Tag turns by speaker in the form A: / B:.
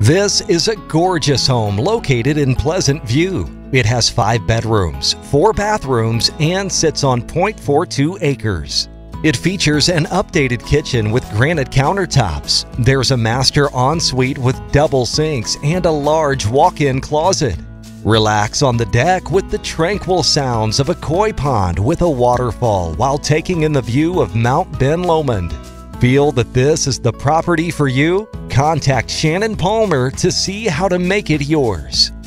A: This is a gorgeous home located in Pleasant View. It has 5 bedrooms, 4 bathrooms, and sits on 0.42 acres. It features an updated kitchen with granite countertops. There's a master ensuite with double sinks and a large walk-in closet. Relax on the deck with the tranquil sounds of a koi pond with a waterfall while taking in the view of Mount Ben Lomond. Feel that this is the property for you? Contact Shannon Palmer to see how to make it yours.